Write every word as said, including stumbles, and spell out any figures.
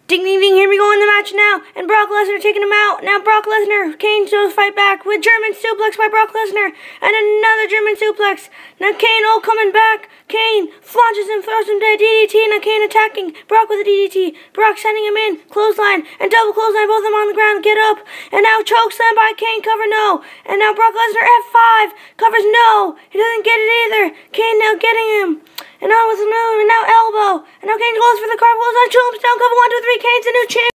Ding, ding, ding, here we go in the match now, and Brock Lesnar taking him out. Now Brock Lesnar, Kane goes fight back with German suplex by Brock Lesnar, and another German suplex. Now Kane, oh, coming back. Kane flaunches him, throws him to a D D T, now Kane attacking Brock with a D D T. Brock sending him in, clothesline, and double clothesline, both of them on the ground, get up. And now choke slam by Kane, cover no. And now Brock Lesnar F five, covers no. He doesn't get it either. Kane now getting him. And now with a move, and now elbow. And now Kane goes for the cartwheels on Tombstone, cover one, two, three, Kane's a new champ.